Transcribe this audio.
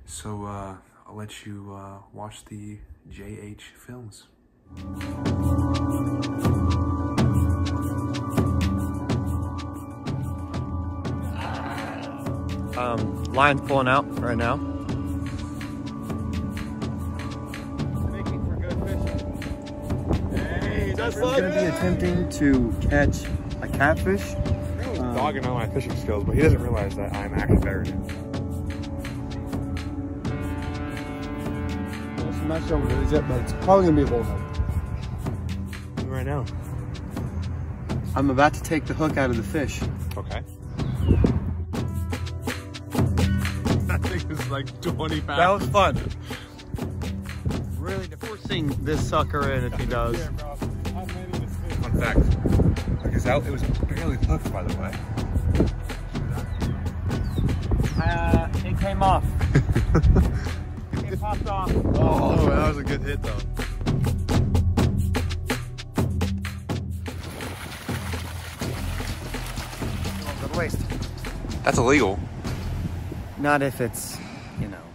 So I'll let you watch the JH films. Line pulling out right now. Making for good fishing. Hey, that's I'm gonna be attempting to catch a catfish. Dogging on my fishing skills, but he doesn't realize that I'm actually better than him. I'm not sure what it is yet, but it's probably gonna be a bullhead. Right now. I'm about to take the hook out of the fish. Okay. That thing is like 20 pounds. That was fun. Really forcing this sucker in if he does. Yeah, bro. I'm ready to fish. Fun fact. Because it was barely hooked, by the way. It came off. It popped off. Oh, that was a good hit, though. Good waste. That's illegal. Not if it's, you know.